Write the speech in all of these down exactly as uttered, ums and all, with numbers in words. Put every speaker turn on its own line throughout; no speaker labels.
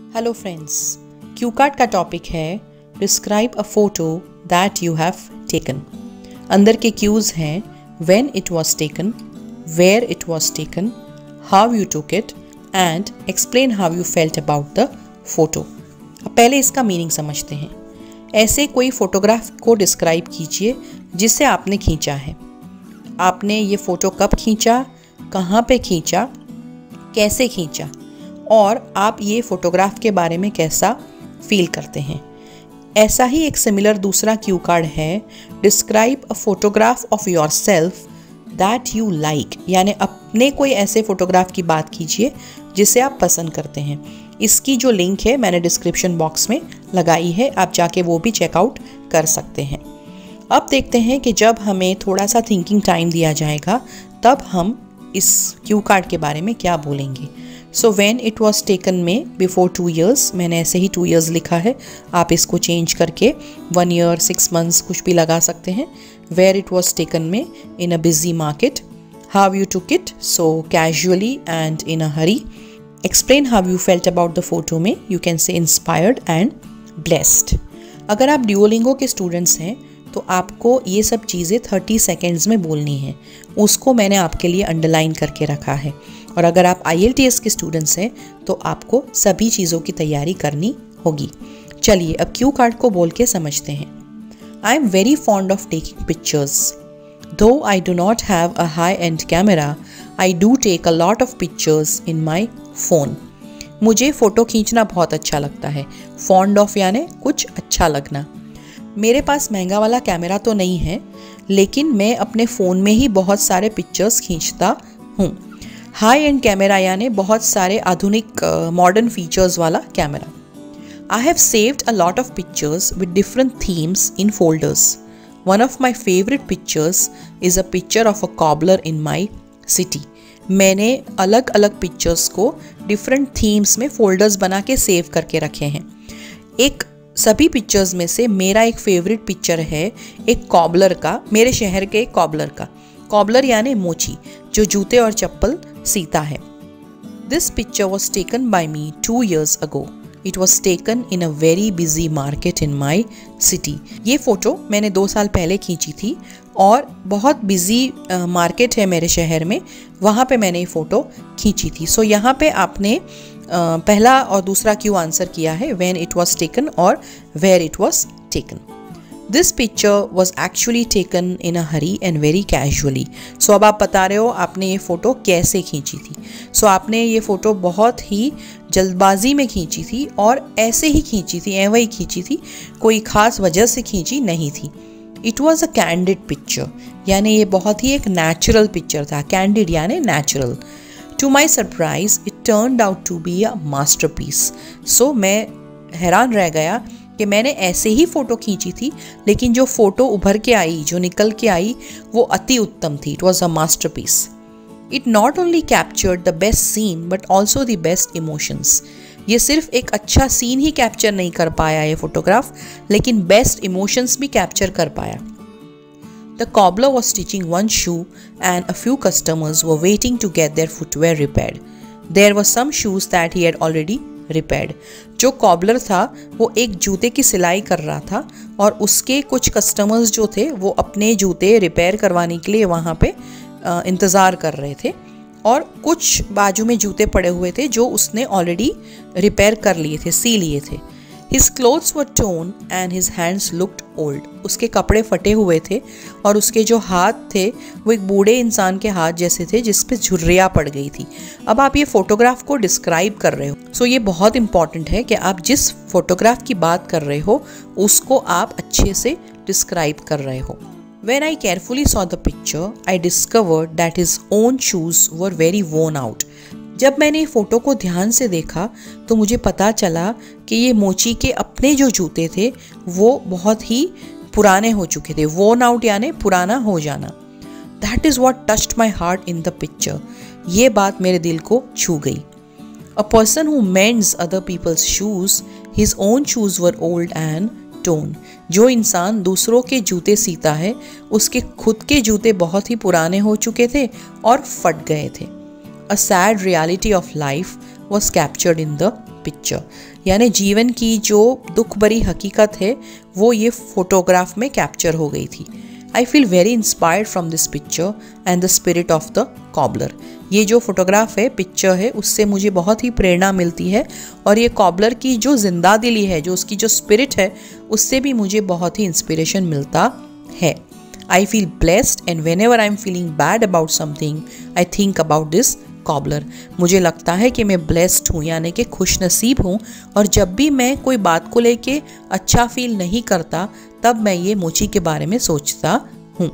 Hello friends, cue card का topic है describe a photo that you have taken. अंदर के क्यूज हैं when it was taken, where it was taken, how you took it and explain how you felt about the photo. अब पहले इसका meaning समझते हैं। ऐसे कोई फोटोग्राफ को डिस्क्राइब कीजिए जिसे आपने खींचा है। आपने ये फ़ोटो कब खींचा, कहाँ पे खींचा, कैसे खींचा और आप ये फ़ोटोग्राफ के बारे में कैसा फील करते हैं। ऐसा ही एक सिमिलर दूसरा क्यू कार्ड है describe a photograph of yourself that you like, यानी अपने कोई ऐसे फ़ोटोग्राफ की बात कीजिए जिसे आप पसंद करते हैं। इसकी जो लिंक है मैंने डिस्क्रिप्शन बॉक्स में लगाई है, आप जाके वो भी चेकआउट कर सकते हैं। अब देखते हैं कि जब हमें थोड़ा सा थिंकिंग टाइम दिया जाएगा तब हम इस क्यू कार्ड के बारे में क्या बोलेंगे। So when it was taken में बिफोर टू इयर्स, मैंने ऐसे ही टू इयर्स लिखा है, आप इसको चेंज करके वन ईयर सिक्स मंथ्स कुछ भी लगा सकते हैं। वेयर इट वाज टेकन में in a busy market, how you took it so casually and in a hurry, explain how you felt about the photo में you can say inspired and blessed. अगर आप ड्यूओलिंगो के students हैं तो आपको ये सब चीज़ें थर्टी सेकेंड्स में बोलनी है, उसको मैंने आपके लिए अंडरलाइन करके रखा है। और अगर आप आई एल टी एस के स्टूडेंट्स हैं तो आपको सभी चीज़ों की तैयारी करनी होगी। चलिए अब क्यू कार्ड को बोल के समझते हैं। I am very fond of taking pictures. Though I do not have a high end camera, I do take a lot of pictures in my phone. मुझे फ़ोटो खींचना बहुत अच्छा लगता है। फॉन्ड ऑफ यानी कुछ अच्छा लगना। मेरे पास महंगा वाला कैमरा तो नहीं है, लेकिन मैं अपने फ़ोन में ही बहुत सारे पिक्चर्स खींचता हूँ। हाई एंड कैमरा यानी बहुत सारे आधुनिक मॉडर्न फीचर्स वाला कैमरा। I have saved a lot of pictures with different themes in folders. One of my favourite pictures is a picture of a cobbler in my city. मैंने अलग अलग pictures को डिफरेंट थीम्स में folders बना के save करके रखे हैं। एक सभी पिक्चर्स में से मेरा एक फेवरेट पिक्चर है एक कॉबलर का, मेरे शहर के एक कॉबलर का। कॉबलर यानी मोची, जो जूते और चप्पल सीता है। This picture was taken by me two years ago. It was taken in a very busy market in my city. ये फ़ोटो मैंने दो साल पहले खींची थी और बहुत बिजी मार्केट है मेरे शहर में, वहाँ पे मैंने ये फ़ोटो खींची थी। सो so, यहाँ पे आपने uh, पहला और दूसरा क्यों आंसर किया है, व्हेन इट वॉज टेकन और where it was taken. This picture was actually taken in a hurry and very casually. So अब आप बता रहे हो आपने ये फ़ोटो कैसे खींची थी। सो so, आपने ये फ़ोटो बहुत ही जल्दबाजी में खींची थी और ऐसे ही खींची थी, ऐसे ही खींची थी, कोई ख़ास वजह से खींची नहीं थी। It was a candid picture, यानी ये बहुत ही एक नेचुरल पिक्चर था। कैंडिड यानी natural. To my surprise it turned out to be a masterpiece. So मैं हैरान रह गया कि मैंने ऐसे ही फ़ोटो खींची थी, लेकिन जो फ़ोटो उभर के आई, जो निकल के आई, वो अति उत्तम थी। It was a masterpiece. It not only captured the best scene but also the best emotions. ये सिर्फ एक अच्छा सीन ही कैप्चर नहीं कर पाया ये फोटोग्राफ, लेकिन बेस्ट इमोशंस भी कैप्चर कर पाया। The cobbler was stitching one shoe and a few customers were waiting to get their footwear repaired. There were some shoes that he had already repaired. जो cobbler था वो एक जूते की सिलाई कर रहा था और उसके कुछ कस्टमर्स जो थे वो अपने जूते रिपेयर करवाने के लिए वहाँ पे इंतज़ार कर रहे थे और कुछ बाजू में जूते पड़े हुए थे जो उसने ऑलरेडी रिपेयर कर लिए थे, सी लिए थे। His clothes were torn and his hands looked old. उसके कपड़े फटे हुए थे और उसके जो हाथ थे वो एक बूढ़े इंसान के हाथ जैसे थे जिस पे झुर्रियाँ पड़ गई थी। अब आप ये फ़ोटोग्राफ को डिस्क्राइब कर रहे हो, सो ये बहुत इंपॉर्टेंट है कि आप जिस फोटोग्राफ की बात कर रहे हो उसको आप अच्छे से डिस्क्राइब कर रहे हो। When I carefully saw the picture, I discovered that his own shoes were very worn out. जब मैंने फ़ोटो को ध्यान से देखा तो मुझे पता चला कि ये मोची के अपने जो जूते थे वो बहुत ही पुराने हो चुके थे। worn out यानी पुराना हो जाना। That is what touched my heart in the picture. ये बात मेरे दिल को छू गई। A person who mends other people's shoes, his own shoes were old and torn. जो इंसान दूसरों के जूते सीता है उसके खुद के जूते बहुत ही पुराने हो चुके थे और फट गए थे। A sad reality of life was captured in the picture, यानी जीवन की जो दुख भरी हकीकत है वो ये फोटोग्राफ में कैप्चर हो गई थी। I feel very inspired from this picture and the spirit of the cobbler. ये जो फोटोग्राफ है, पिक्चर है, उससे मुझे बहुत ही प्रेरणा मिलती है और ये कॉबलर की जो जिंदा दिली है, जो उसकी जो स्पिरिट है, उससे भी मुझे बहुत ही इंस्पिरेशन मिलता है। I feel blessed and whenever I'm feeling bad about something, I think about this cobbler. मुझे लगता है कि मैं blessed हूँ, यानी कि खुश नसीब हूँ, और जब भी मैं कोई बात को लेके अच्छा फील नहीं करता तब मैं ये मोची के बारे में सोचता हूँ।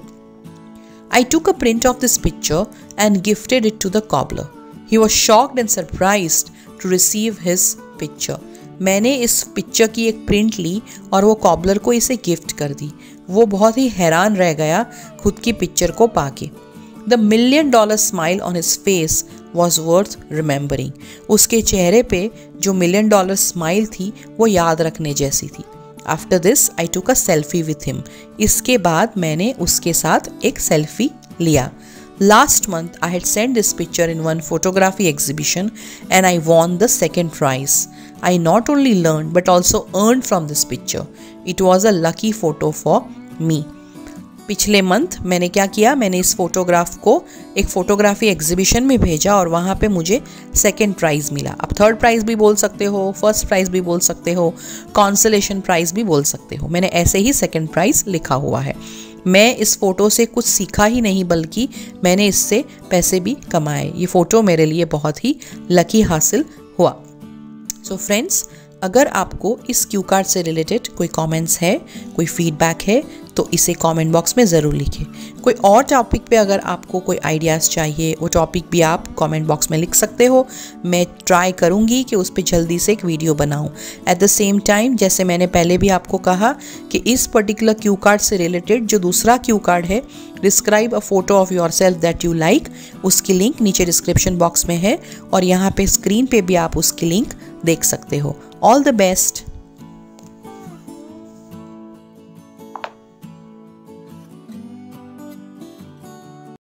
I took a print of this picture and gifted it to the cobbler. He was shocked and surprised to receive his picture. मैंने इस पिक्चर की एक प्रिंट ली और वो कॉबलर को इसे गिफ्ट कर दी। वो बहुत ही हैरान रह गया खुद की पिक्चर को पाके। The million dollar smile on his face was worth remembering. उसके चेहरे पे जो मिलियन डॉलर स्माइल थी वो याद रखने जैसी थी। आफ्टर दिस आई टूक अ सेल्फी विथ हिम। इसके बाद मैंने उसके साथ एक सेल्फी लिया। Last month, I had sent this picture in one photography exhibition and I won the second prize. I not only learned but also earned from this picture. It was a lucky photo for me. पिछले month मैंने क्या किया, मैंने इस photograph को एक photography exhibition में भेजा और वहाँ पे मुझे सेकेंड प्राइज़ मिला। अब थर्ड प्राइज़ भी बोल सकते हो, फर्स्ट प्राइज़ भी बोल सकते हो, कॉन्सोलेशन प्राइज़ भी बोल सकते हो। मैंने ऐसे ही सेकेंड प्राइज़ लिखा हुआ है। मैं इस फ़ोटो से कुछ सीखा ही नहीं बल्कि मैंने इससे पैसे भी कमाए। ये फ़ोटो मेरे लिए बहुत ही लकी हासिल हुआ। सो so फ्रेंड्स, अगर आपको इस क्यू कार्ड से रिलेटेड कोई कमेंट्स है, कोई फीडबैक है, तो इसे कमेंट बॉक्स में ज़रूर लिखें। कोई और टॉपिक पे अगर आपको कोई आइडियाज़ चाहिए, वो टॉपिक भी आप कमेंट बॉक्स में लिख सकते हो। मैं ट्राई करूँगी कि उस पर जल्दी से एक वीडियो बनाऊँ। एट द सेम टाइम, जैसे मैंने पहले भी आपको कहा कि इस पर्टिकुलर क्यू कार्ड से रिलेटेड जो दूसरा क्यू कार्ड है, describe a photo of yourself that you like, उसकी लिंक नीचे डिस्क्रिप्शन बॉक्स में है और यहाँ पे स्क्रीन पे भी आप उसकी लिंक देख सकते हो। All the best.